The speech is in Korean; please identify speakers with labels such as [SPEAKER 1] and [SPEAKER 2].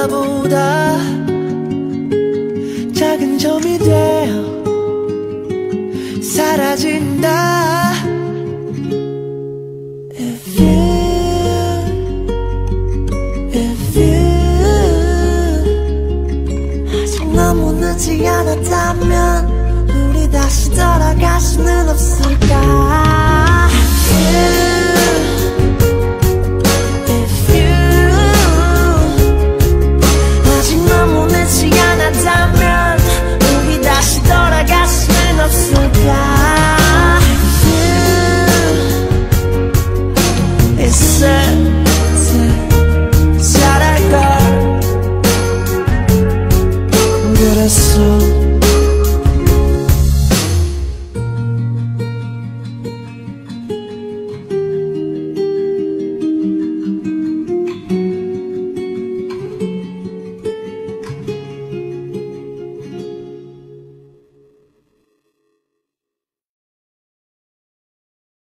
[SPEAKER 1] 하나보다 작은 점이 되어 사라진다. If you 아직 너무 늦지 않았다면 우리 다시 돌아갈 수는 없을까?